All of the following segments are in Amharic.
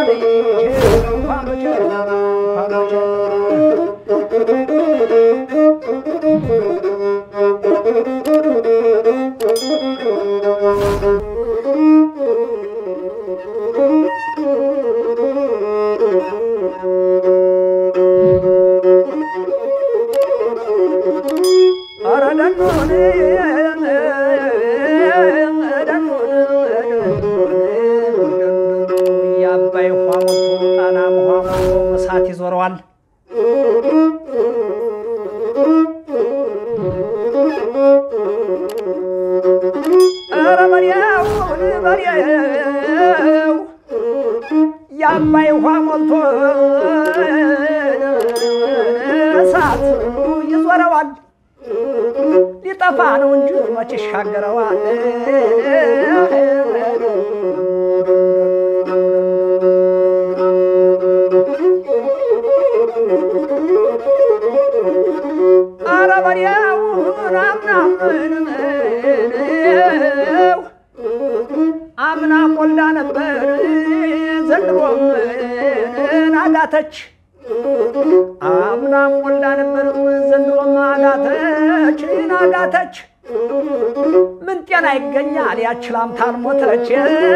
ያችላም ታልሞተች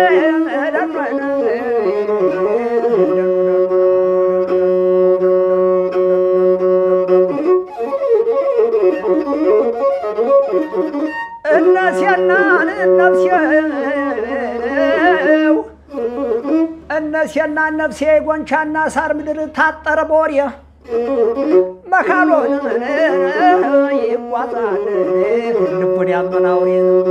እነሴና ነፍሴ ጎንቻና ሳር ምድር ታጠረ ቦሬ መካሎን ይጓዛል ልቡን ያመናውሬ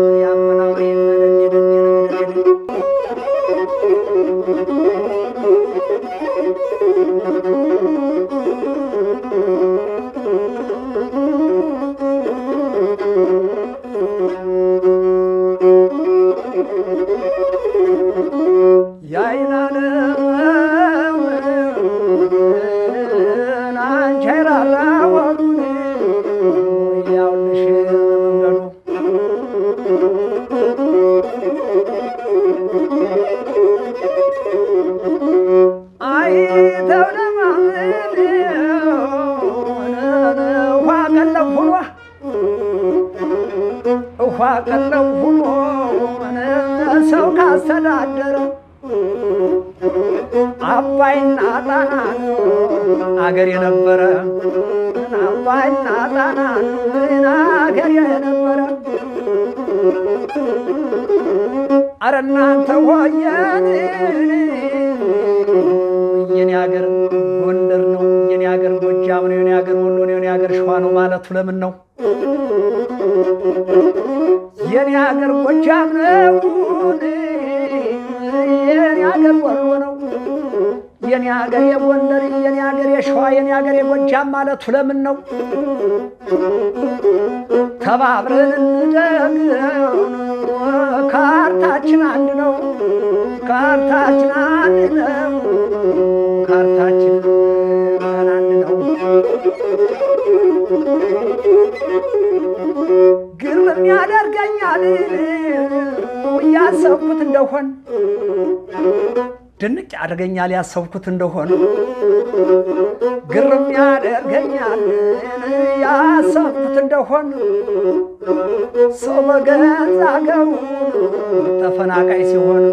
ቀለው ሁሉ ሰው ካስተዳደረ አባይና ጣና አገር የነበረ አባይና ጣና አገር የነበረ አረ እናንተ ወየን የኔ አገር ጎንደር ነው የኔ አገር ጎጃም ነው የኔ አገር ወሎ ነው የኔ አገር ሸዋ ነው ማለቱ ለምን ነው የኔ አገር ጎጃም ነው የኔ አገር ወሎ ነው የኔ አገር የጎንደር የኔ አገር የሸዋ የኔ አገር የጎጃም ማለቱ ለምን ነው ተባብረን እንደግ ካርታችን አንድ ነው ካርታችን አንድ ነው ካርታችን አንድ ነው ግርም ያደርገኛል ያሰብኩት እንደሆን ድንቅ ያደርገኛል ያሰብኩት እንደሆን ግርም ያደርገኛል ያሰብኩት እንደሆን ሰው በገዛ አገሩ ተፈናቃይ ሲሆን